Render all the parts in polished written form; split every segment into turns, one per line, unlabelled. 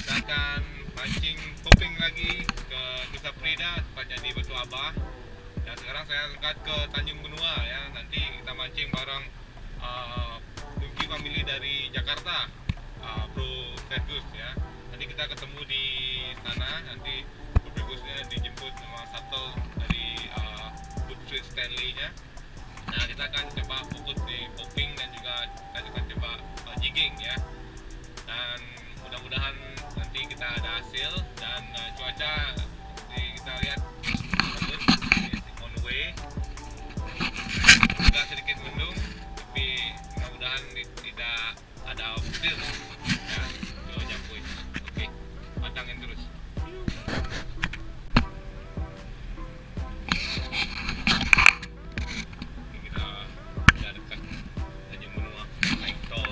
kita akan mancing popping lagi ke Nusa Penida, tepatnya di Batu Abah. Dan sekarang saya angkat ke Tanjung Benua ya. Nanti kita mancing bareng Dungki Family dari Jakarta, Bro Fergus ya. Nanti kita ketemu di sana. Nanti Bro Fergusnya dijemput sama shuttle dari Good Street Stanley-nya. Nah, kita akan coba fokus di popping dan juga kita akan coba jigging ya. Dan mudah-mudahan nanti kita ada hasil dan cuaca kita lihat bagus, on the way. Agak sedikit mendung, tapi mudah-mudahan tidak ada hasil ya. Cuaca boy. Oke, pantangin terus. Kita dekat Tanjung Benua, naik tol.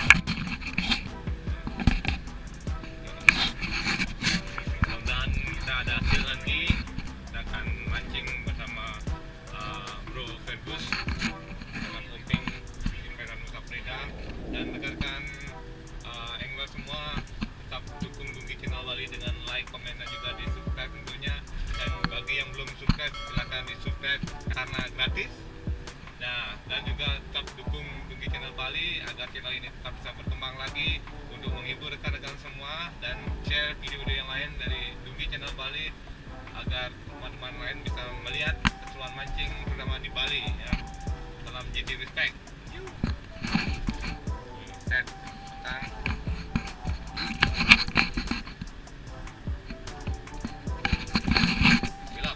Mudah-mudahan kita ada hasil nanti. Kita akan mancing bersama Bro Fergus dengan popping di perairan Nusa Penida. Dan rekan-rekan angler semua tetap dukung Dungki Channel Bali dengan like, komen, dan juga di subscribe tentunya. Dan bagi yang belum subscribe silahkan di subscribe karena gratis. Nah, dan juga tetap dukung Dungki Channel Bali agar channel ini tetap bisa berkembang lagi untuk menghibur rekan-rekan semua, dan share video-video yang lain dari Dungki Channel Bali agar teman-teman lain bisa melihat keseruan mancing terutama di Bali ya. Salam JT Respect. Set, tang. Bilap.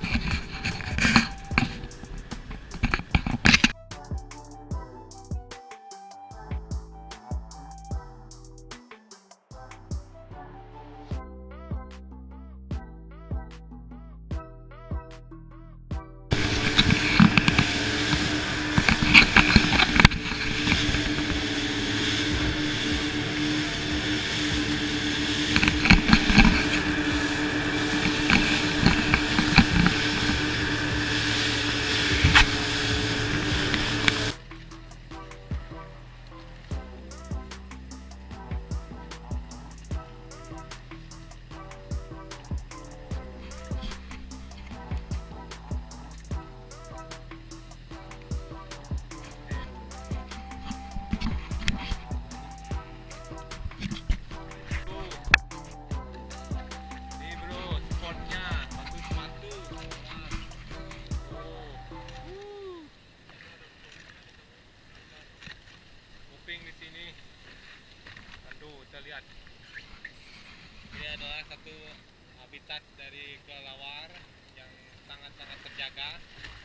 Di sini, aduh, kita lihat ini adalah satu habitat dari kelelawar yang sangat-sangat terjaga.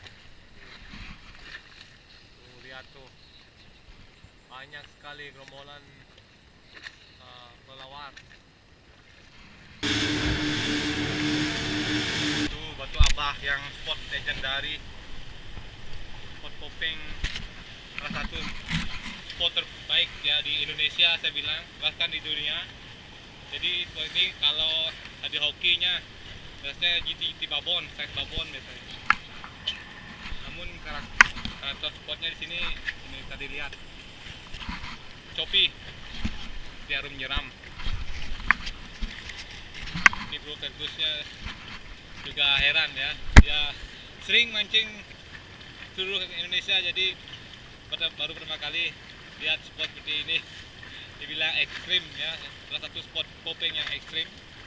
Tuh, lihat tuh, banyak sekali gerombolan kelelawar. Itu Batu Abah yang spot legendary, spot popping, salah satu spot terbaik ya di Indonesia, saya bilang, bahkan di dunia. Jadi spot ini kalau ada hokinya biasanya GT babon, size babon biasanya. Namun karakter spotnya di sini ini bisa dilihat. Copi, jarum nyeram. Ini Bro Fergusnya juga heran ya, dia sering mancing seluruh Indonesia, jadi baru pertama kali lihat spot seperti ini, dibilang ekstrim ya, salah satu spot popping yang ekstrim.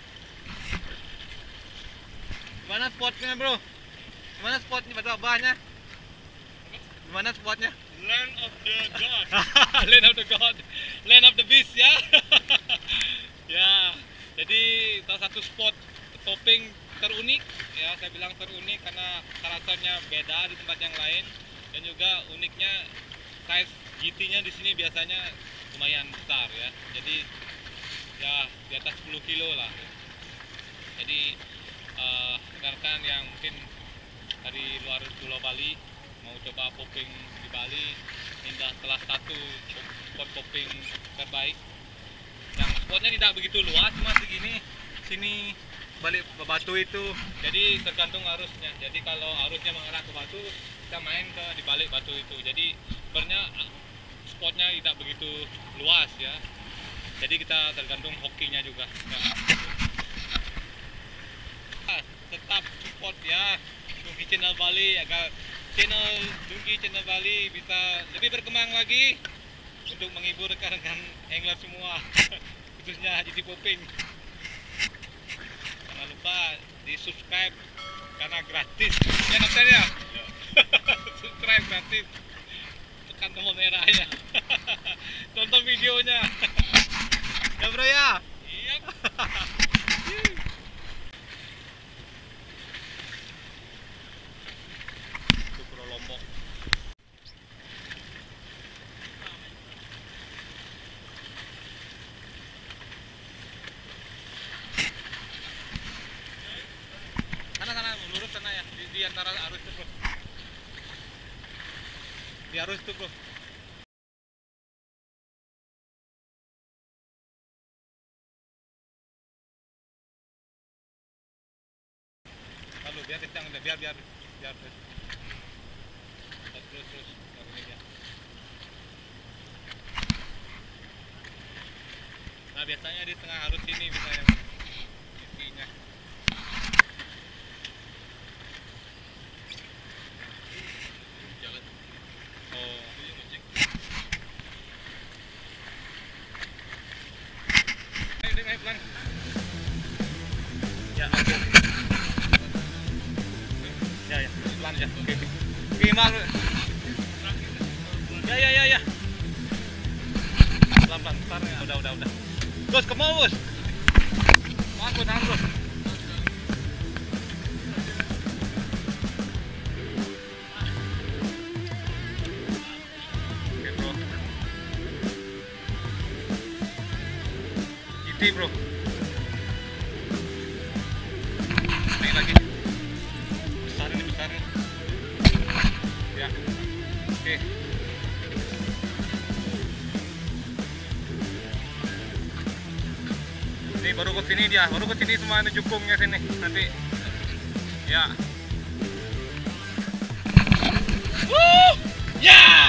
Gimana spotnya bro? Gimana spotnya Batu Abahnya? Gimana spotnya?
Land of the God.
Land of the God, land of the beast ya. Ya, jadi salah satu spot popping terunik ya, saya bilang terunik karena karakternya beda di tempat yang lain, dan juga uniknya size GT-nya di sini biasanya lumayan besar ya. Jadi ya di atas 10 kilo lah. Jadi rekan-rekan yang mungkin dari luar Pulau Bali mau coba popping di Bali, ini adalah salah satu spot popping terbaik. Yang spotnya tidak begitu luas, cuma segini, sini balik batu itu. Jadi tergantung arusnya. Jadi kalau arusnya mengarah ke batu, kita main ke di balik batu itu. Jadi sebenarnya spotnya tidak begitu luas ya. Jadi kita tergantung hokinya juga. Ya. channel Bali agar channel Dungki channel Bali bisa lebih berkembang lagi untuk menghibur rekan-rekan angler semua khususnya Haji Poping. Jangan lupa di subscribe karena gratis ya Kapten ya. Subscribe gratis, tekan tombol merahnya. Tonton videonya ya bro ya.
Iya.
Itu bro Lombok. Sana lurus sana ya, di antara arus itu bro. Di arus itu bro. Lalu biar kencang, biar terus baru ini dia. Nah biasanya di tengah arus ini bisa yang isinya.
Jalan.
Oh. Ayo pelan. Ya. Ya, pelan ya. Oke, malu. Ya. Pelan, ntar ya. Udah. Bos, ke mau bos. Mas, bos, bos. Oke bro. GT bro. Naik lagi. Besar ini. Ya. Oke. Ini baru ke sini semua ini jukungnya sini nanti. Ya. Ya.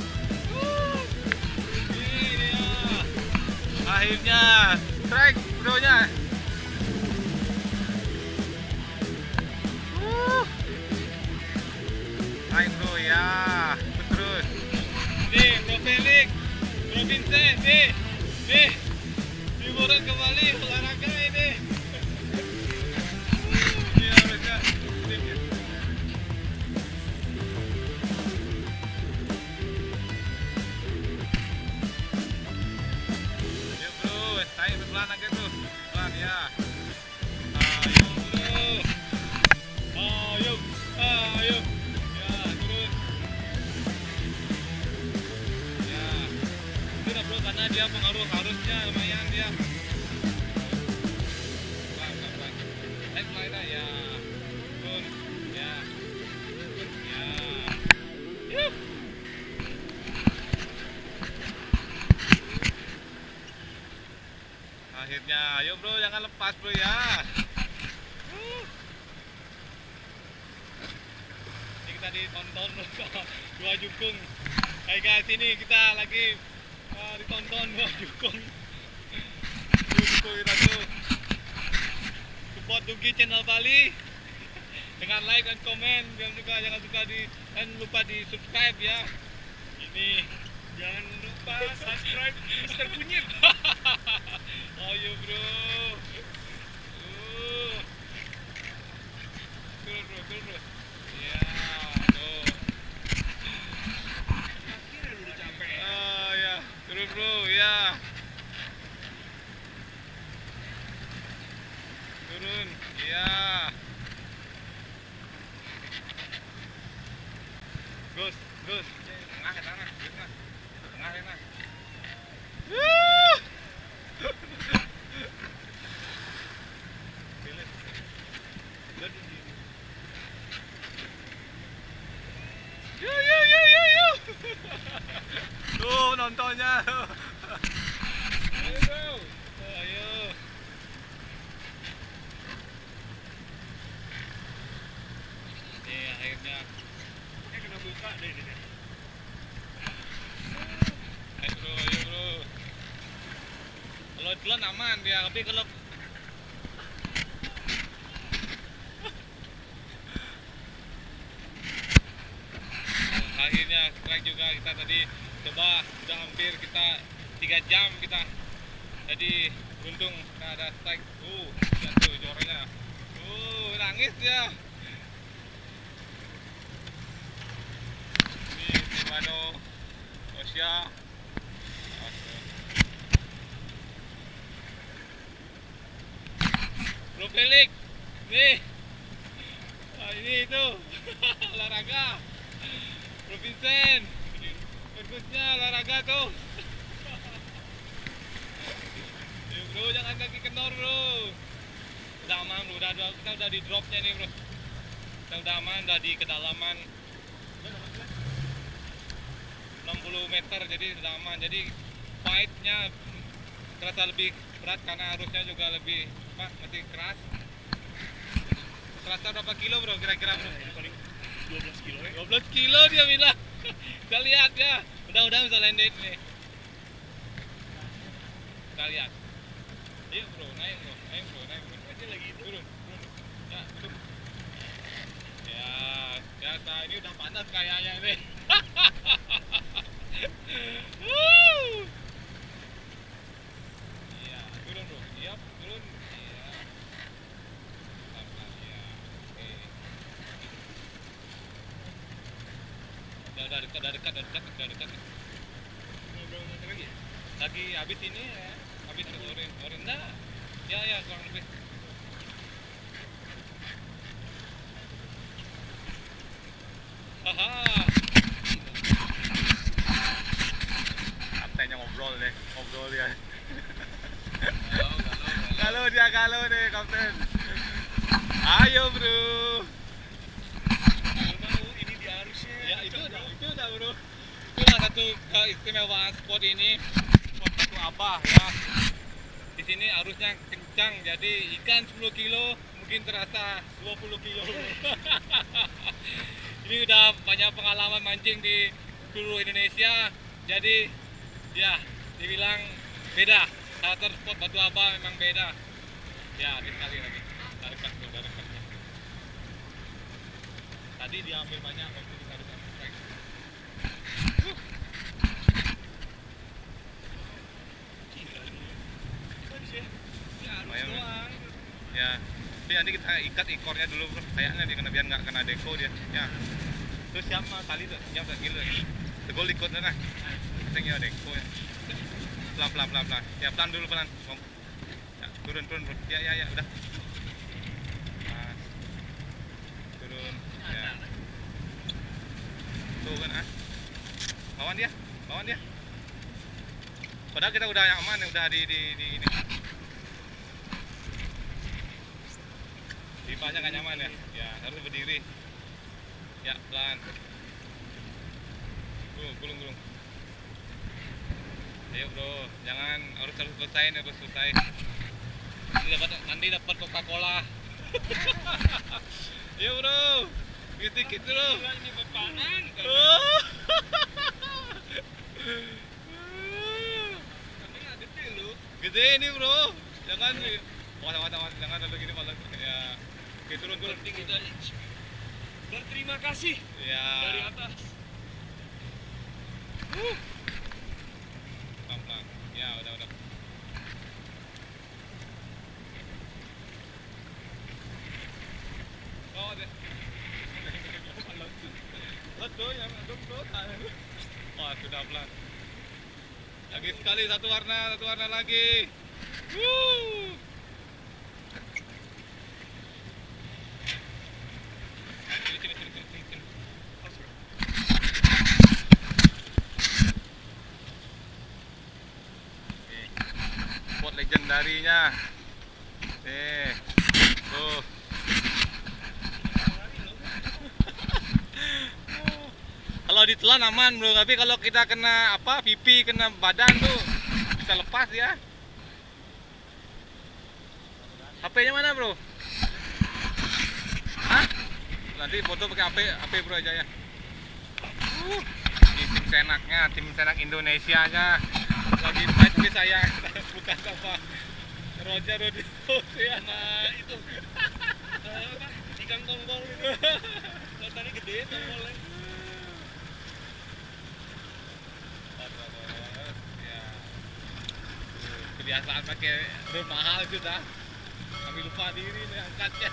Ini dia. Akhirnya strike bro-nya. Naik bro ya. Terus. Nih, Bro Felix, Bro Vincent, nih. Liburan ke Bali, olahraga ini. Ini harusnya. Ya bro, naik pelan aja bro. Pelan ya. Ayo bro. Ayo. Ya, turun. Ya. Itu dah bro, karena dia pengaruh arusnya lumayan dia. Pelan. Naik pelan ya. Turun. Ya. Yuh. Akhirnya, ayo bro, jangan lepas bro ya. Ini kita ditonton dua jukung. Hai guys, ini kita lagi ditonton dua jukung. Kita tuh support Dungki channel Bali dengan like dan komen, dan juga jangan lupa di subscribe ya. Ini
Jangan lupa subscribe Mr. Kunyit.
ayo bro. Turun bro. Ya, tuh.
Akhirnya udah capek.
Ya, turun bro, ya. Turun, ya. Gus. Tengah. Tengah. Yo. Tuh nontonnya. Ayo bro. Ayo. Nih akhirnya.
Ini kena buka deh ini.
Ayo bro. Kalau telan aman dia, tapi kalau akhirnya strike juga kita tadi. Coba udah hampir kita 3 jam kita. Jadi beruntung kita ada strike. Jatuh jorenya. Nangis dia. Ini Shimano Osha. Bro Felix, nih, ini itu olahraga. Bro Vincent, bagusnya olahraga tuh. Yuk bro, jangan kaki kendor bro. Udah aman bro, kita udah di dropnya nih bro. Kita udah aman, udah di kedalaman 60 meter, jadi udah aman. Jadi fightnya terasa lebih berat karena arusnya juga lebih masih keras. Terasa berapa kilo bro kira-kira bro?
Paling 12 kilo ya.
12 kilo dia bilang. Kita lihat ya. Mudah-mudahan bisa landed nih. Kita lihat. Ayo bro, naik bro. Aja lagi turun. Ya, turun. Ya, biasa ini udah panas kayaknya nih. Iya, turun bro. Iya, turun. Iya. Pelan-pelan ya. Oke. Udah dekat.
Berapa meter lagi ya?
Lagi habis ini ya. Habis Orinda. Ya, kurang lebih. Haha. Kaptennya ngobrol ya. Galau deh kapten. Ayo bro.
Mau ini di arusnya.
Ya itu udah bro. Itulah satu keistimewaan spot ini. Spot Batu Abah ya. Di sini arusnya kencang, jadi ikan 10 kilo mungkin terasa 20 kilo. Ini udah banyak pengalaman mancing di seluruh Indonesia, jadi ya dibilang beda. Charter spot Batu Abah memang beda. Ya, ini sekali lagi. Tarik gas. Tadi diambil banyak waktu kita taruh strike.
Arus doang.
Ya, tapi nanti kita ikat ekornya dulu bro. Kayaknya dia biar nggak kena deko dia. Ya. Terus siap mah tali tuh, siap tak gila. Tegol ikutnya nah. Tinggal deko ya. Pelan. Ya pelan dulu pelan. Ya, turun. Ya udah. Nah, turun. Ya. Tuh kan ah. Lawan dia. Padahal kita udah aman, udah di ini. Pipanya nggak nyaman ya? Ya harus berdiri. Ya pelan. Gulung. Ayo bro, jangan harus selesai. Nanti dapat Coca-Cola. Ayo bro, dikit bro.
Ini bepanan. Tapi nggak gede lu.
Gede ini bro, jangan. Jangan lalu gini malah. Ya. Oke, turun.
Tinggi tadi. Berterima kasih
Ya.
dari atas.
Pelan. Ya, udah. Oh, ada. Aduh, yang Wah, sudah pelan. Lagi sekali satu warna lagi. Sini. Spot legendarinya. Tuh. Kalau ditelan aman bro, tapi kalau kita kena pipi, kena badan tuh bisa lepas ya. HP-nya mana bro? Hah? Nanti foto pakai HP bro aja ya. Ini tim senak Indonesia nya lagi fight with saya, bukan apa Roger ya.
Nah itu ikan tongkol itu. Tadi gede tongkolnya.
kebiasaan pakai rem mahal sudah. Kami lupa diri nih angkatnya.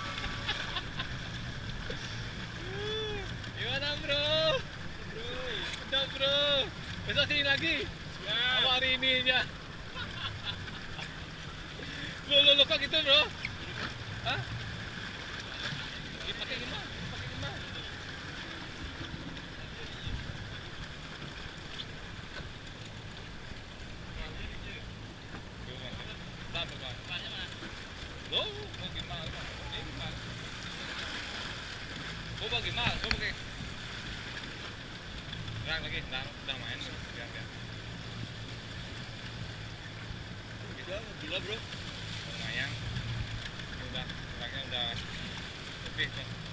Gimana bro? Udah bro. Besok sini lagi. Apa hari ini aja? Lo kok gitu bro? Hah? Pakai gimana? Lo mau gimana? Gue bagi mal, gue pakai. Terang lagi, udah main biar. Gila bro. Lumayan. Udah, terangnya udah lebih.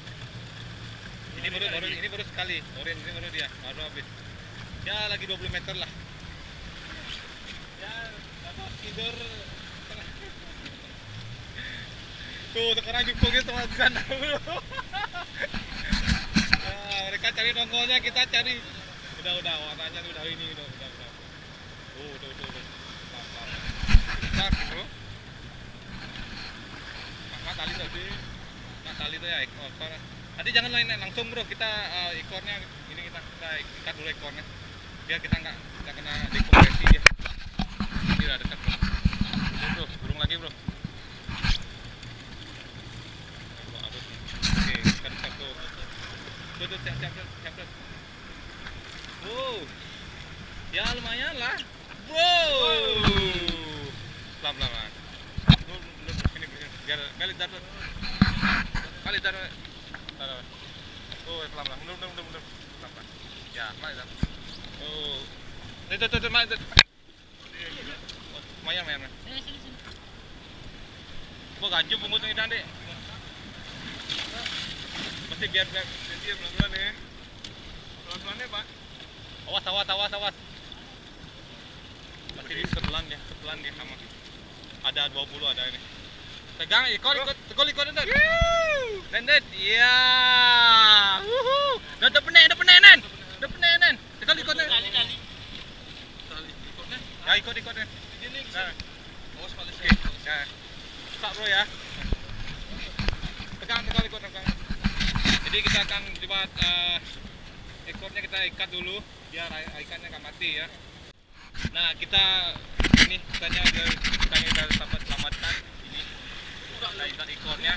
Ini baru sekali. Orange ini baru dia, baru habis. Ya lagi 20 meter lah. Ya, dapat tidur. Tuh, sekarang jukungnya teman-teman bro. Nah, mereka cari nongkolnya, kita cari. Udah, warnanya udah ini, udah. Udah. Besar bro. Mak tali tuh ya ekor. Nanti jangan langsung bro, kita ekornya ini kita ikat dulu ekornya. Biar kita nggak kena dekompresi dia. Ini udah dekat bro. Burung lagi bro. Oke, ikat tuh. Tuh, siap. Wow. Ya lumayan lah. Wow. Pelan-pelan. Ini biar kali dapat. Oh, pelan-pelan. Mundur. Pelan-pelan. Ya, pelan. Oh. Tuh, main. Lumayan. Sini. Gua ganjung punggutnya ini, Dek. Mesti biar dia pelan-pelan ya. Pelan-pelan ya, Pak. Awas. Masih sebelan dia sama. Ada 20 ada ini. Pegang ikut dan. Nendet. Iya. Udah penen. Tegal ikutnya. Ya ikutnya. Ini. Awas balik. Oke. Ya. Stop bro ya. Pegang ikut. Jadi kita akan coba ekornya kita ikat dulu biar ikannya nggak mati ya. Nah kita dapat selamatkan ini kita ikat ekornya.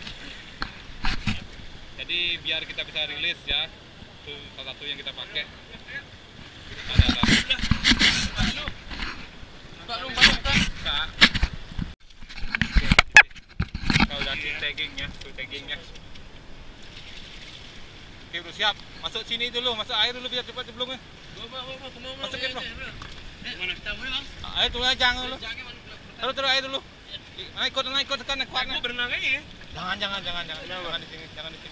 Jadi biar kita bisa rilis ya. Itu salah satu yang kita pakai. Ada. Kalau udah taggingnya. Oke bro, siap. Masuk sini dulu, masuk air dulu biar cepat jeblongnya. Masukin bro.
Mana kita boleh bang?
Air dulu aja dulu. Terus air dulu. Ikut tekan kuatnya.
Aku berenang aja ya?
Jangan di sini.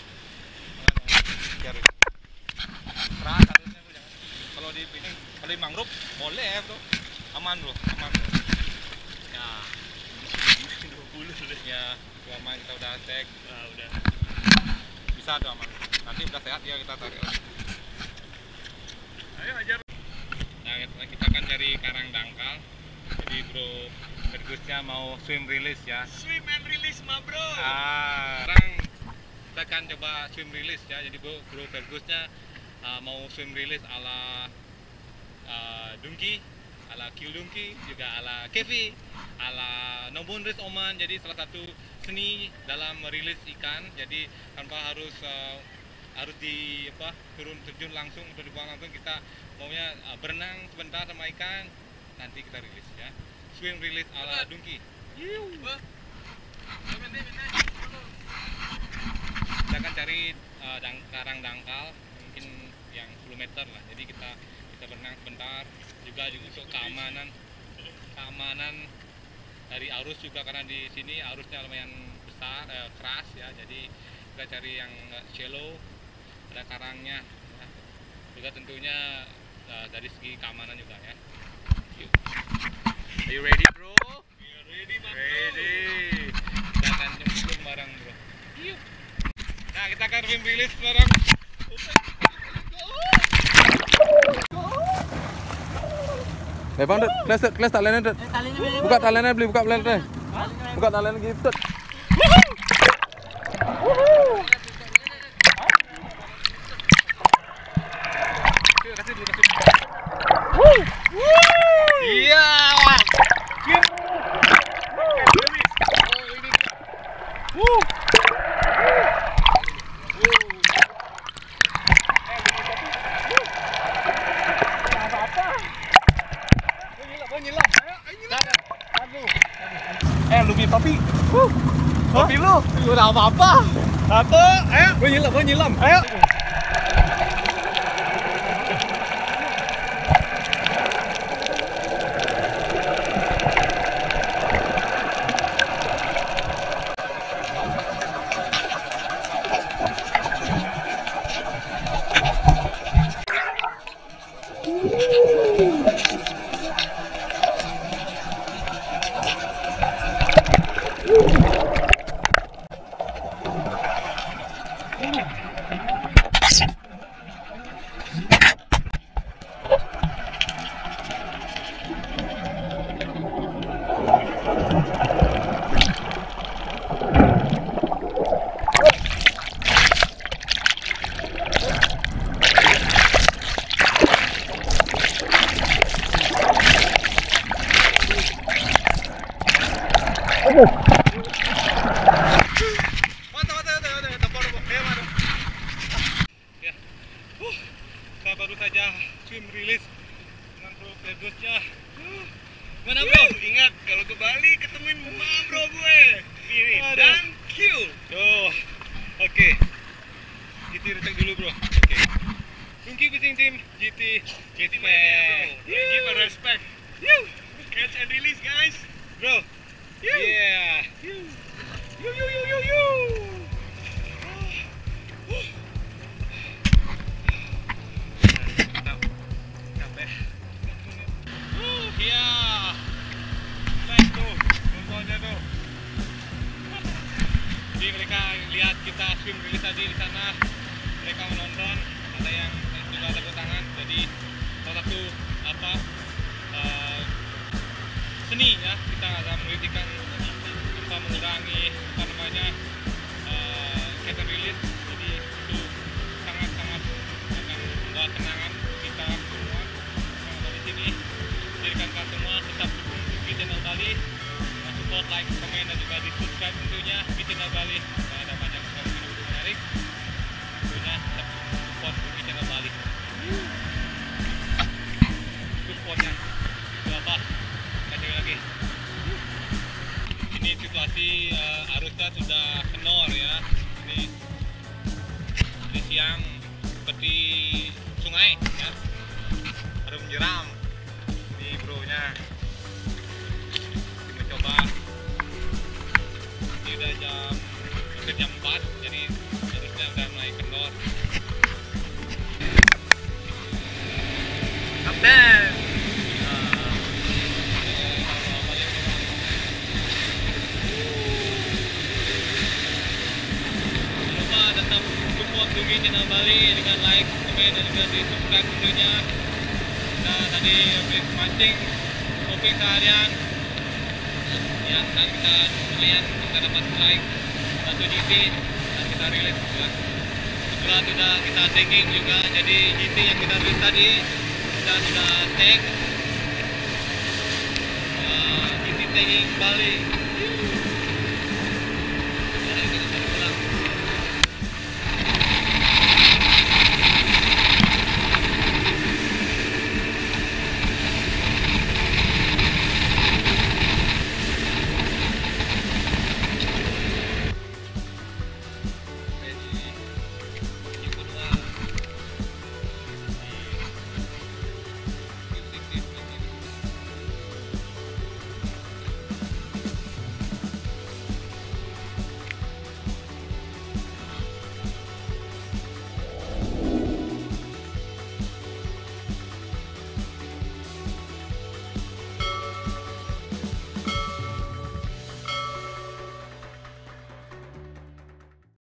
Biar keras harusnya bro, jangan. Kalau di mangrove boleh ya bro. Aman bro. Ya. 20 ya. Aman kita udah tag.
Nah, udah.
Bisa tuh aman. Nanti udah sehat ya kita tarik lagi.
Ayo ajar.
Nah kita akan cari karang dangkal. Jadi bro Fergusnya mau swim release ya.
Swim and release ma bro.
Sekarang kita akan coba swim release ya. Jadi bro Fergusnya mau swim release ala Dungki, ala Q Dungki, juga ala Kevi, ala Nobunris Oman. Jadi salah satu seni dalam merilis ikan. Jadi tanpa harus turun terjun langsung atau dibuang langsung, kita maunya berenang sebentar sama ikan, nanti kita rilis ya. Swim release ala Dungki. Kita akan cari karang dangkal mungkin yang 10 meter lah. Jadi kita berenang sebentar juga untuk keamanan dari arus juga, karena di sini arusnya lumayan besar, keras ya. Jadi kita cari yang shallow, ada karangnya ya. Juga tentunya dari segi keamanan juga ya. Are you ready bro?
Ready bang.
Ready. Kita akan nyemplung bareng bro. Nah kita akan swim release bareng.
Bang, kelas tak lainnya, Dut. Buka taliannya, beli buka taliannya. Buka taliannya gitu.
Iya.
Lebih papi. Papi lu.
Udah apa-apa.
Satu, ayo. Gue nyelam. Ayo.
Saya baru saja swim release dengan bro pedosnya. Mana bro?
Ingat kalau ke Bali ketemuin Mama bro gue. Ini dan Q.
Oh, oke. GT recheck dulu bro. Oke. Tungki fishing team GT
Give
respect.
a respect. Catch and release guys.
Bro. Yeah.
Capek.
Iya. Nice tuh. Contohnya tuh. Jadi mereka lihat kita swim release tadi di sana. Mereka menonton. Ada yang juga tepuk tangan. Jadi salah satu seni ya, kita ada menelitikan kita mengurangi catch and release. Jadi itu sangat-sangat akan membawa kenangan kita semua yang ada di sini. Jadi rekan-rekan semua tetap dukung di channel Bali, support, like, komen, dan juga di subscribe tentunya di channel Bali. Dan ada banyak video menarik. Tentunya tetap support di channel Bali. Supportnya itu apa? Kita lagi. Ini situasi arusnya sudah kenor ya. Ini siang seperti sungai ya. Harus menjeram. Ini bro-nya mencoba. Ini udah jam 4, jadi harusnya udah mulai kendor.
Kapten.
Lupa tetap support Dugi channel Bali dengan like, komen, dan juga di subscribe tentunya. Kita tadi habis mancing topeng seharian ya, dan kita lumayan kita dapat strike 1 GT dan kita rilis juga. Kebetulan sudah kita tagging juga, jadi GT yang kita rilis tadi kita sudah tag GT tagging Bali.